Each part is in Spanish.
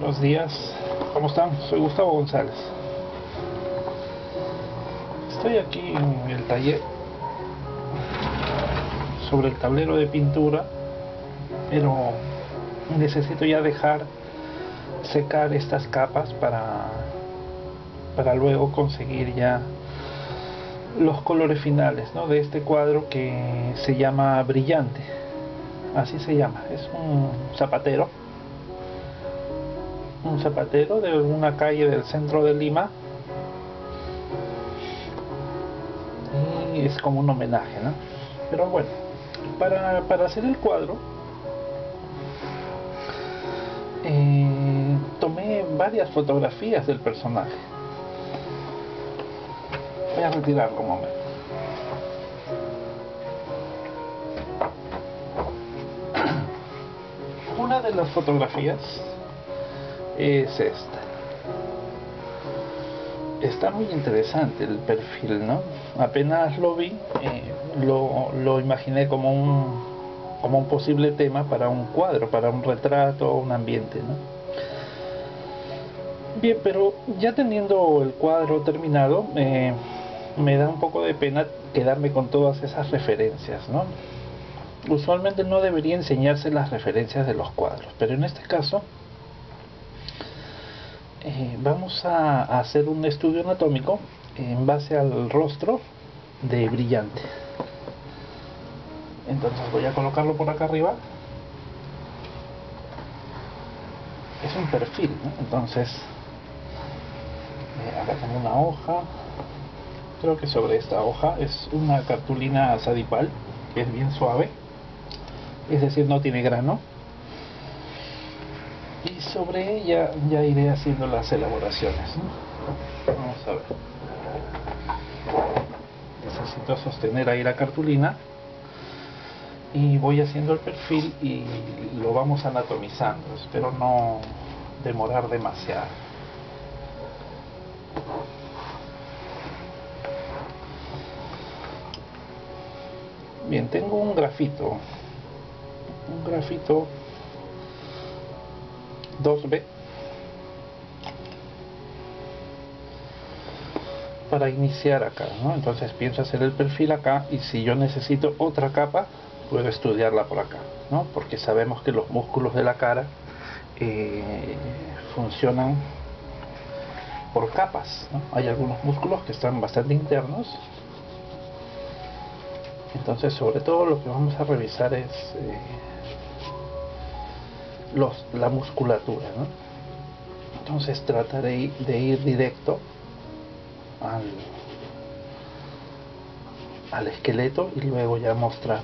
Buenos días, ¿cómo están? Soy Gustavo González. Estoy aquí en el taller sobre el tablero de pintura, pero necesito ya dejar secar estas capas para luego conseguir ya los colores finales, ¿no?, de este cuadro que se llama Brillante. Así se llama, es un zapatero de una calle del centro de Lima, y es como un homenaje, ¿no? Pero bueno, para hacer el cuadro tomé varias fotografías del personaje. Voy a retirarlo un momento. Una de las fotografías es esta. Está muy interesante el perfil, ¿no? Apenas lo vi, lo imaginé como un posible tema para un cuadro, para un retrato, un ambiente, ¿no? Bien, pero ya teniendo el cuadro terminado, me da un poco de pena quedarme con todas esas referencias, ¿no? Usualmente no debería enseñarse las referencias de los cuadros, pero en este caso vamos a hacer un estudio anatómico en base al rostro de Brillante. Entonces voy a colocarlo por acá arriba. Es un perfil, ¿no? Entonces acá tengo una hoja. Creo que sobre esta hoja es una cartulina Sadipal, que es bien suave, es decir, no tiene grano, y sobre ella ya iré haciendo las elaboraciones, ¿no? Vamos a ver. Necesito sostener ahí la cartulina y voy haciendo el perfil y lo vamos anatomizando. Espero no demorar demasiado. Bien, tengo un grafito 2B para iniciar acá, ¿no? Entonces pienso hacer el perfil acá, y si yo necesito otra capa puedo estudiarla por acá, ¿no? Porque sabemos que los músculos de la cara funcionan por capas, ¿no? Hay algunos músculos que están bastante internos. Entonces, sobre todo lo que vamos a revisar es la musculatura, ¿no? Entonces trataré de ir directo al esqueleto y luego ya mostrar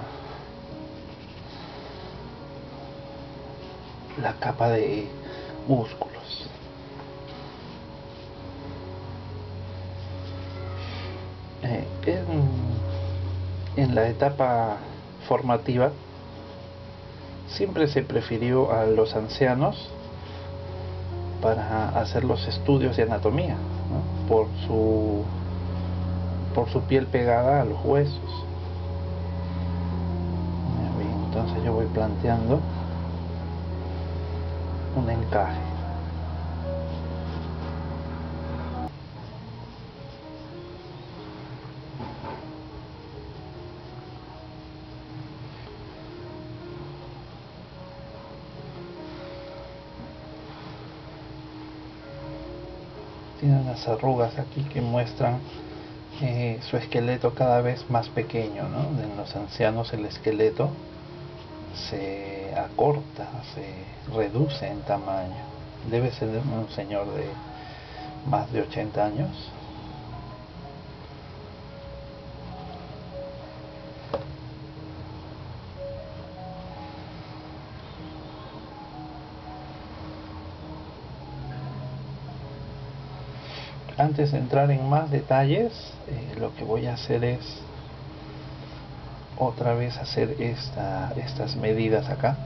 la capa de músculos. En la etapa formativa siempre se prefirió a los ancianos para hacer los estudios de anatomía, ¿no?, por su piel pegada a los huesos. Bien, entonces yo voy planteando un encaje. Tiene unas arrugas aquí que muestran su esqueleto cada vez más pequeño, ¿no? En los ancianos el esqueleto se acorta, se reduce en tamaño. Debe ser un señor de más de 80 años. Antes de entrar en más detalles, lo que voy a hacer es otra vez hacer estas medidas acá.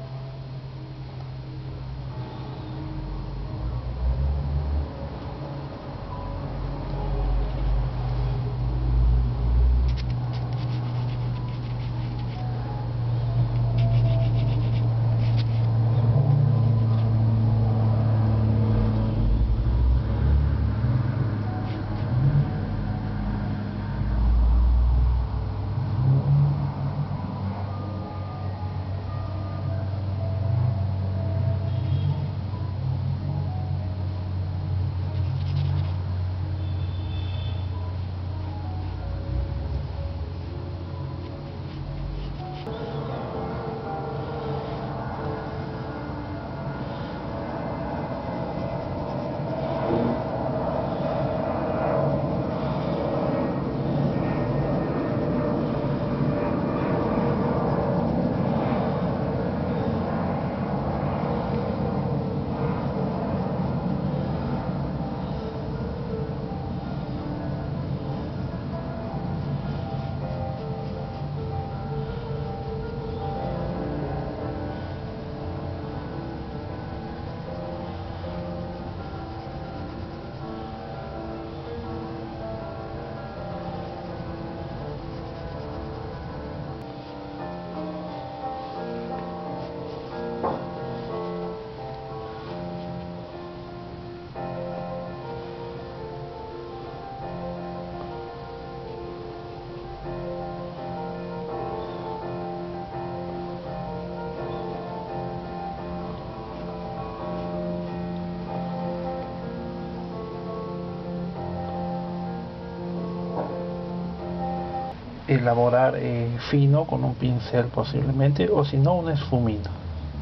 elaborar fino con un pincel posiblemente, o si no un esfumino.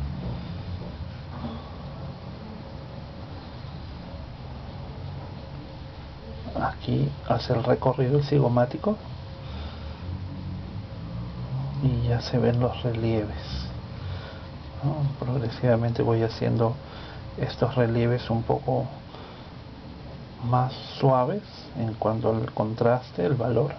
Aquí hace el recorrido cigomático y ya se ven los relieves, ¿no? Progresivamente voy haciendo estos relieves un poco más suaves en cuanto al contraste, el valor.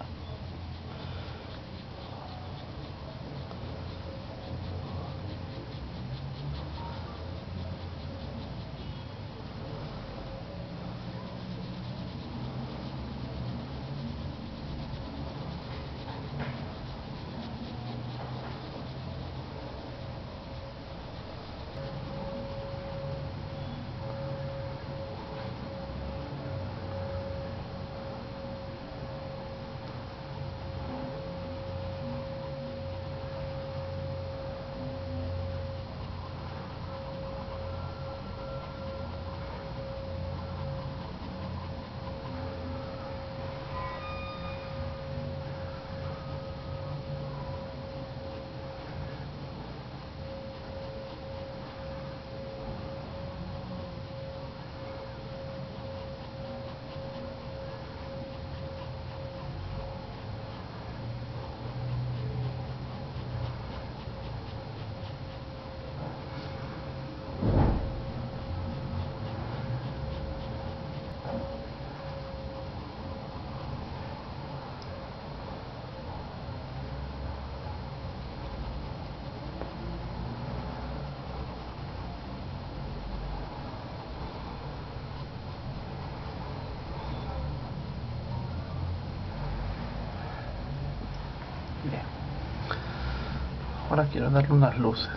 Bien. Ahora quiero darle unas luces.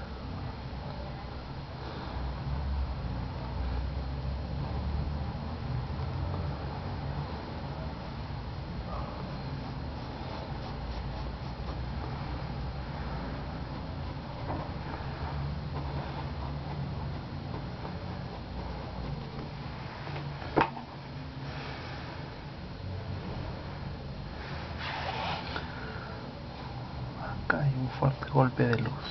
Acá hay un fuerte golpe de luz.